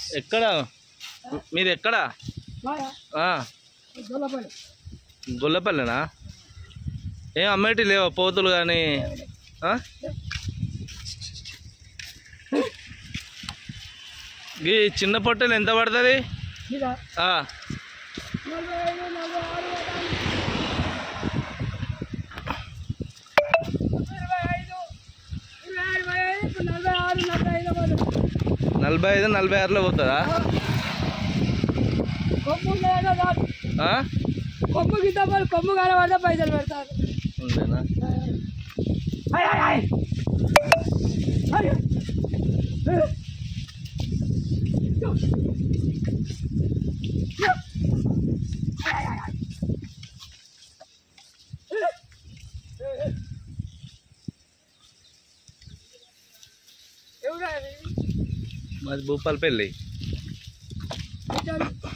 ఎక్కడ మీది ఎక్కడ? గొల్లపల్లినా? ఏం అమ్మేటి లేవా పోతులు కానీ? ఈ చిన్న పొట్టెలు ఎంత పడుతుంది? నలభై ఐదు 46లో పోతుందా? కొమ్ము కనబడితే పైసలు పెడతారు. ఉందేనా? మాది భూపాలపల్లి.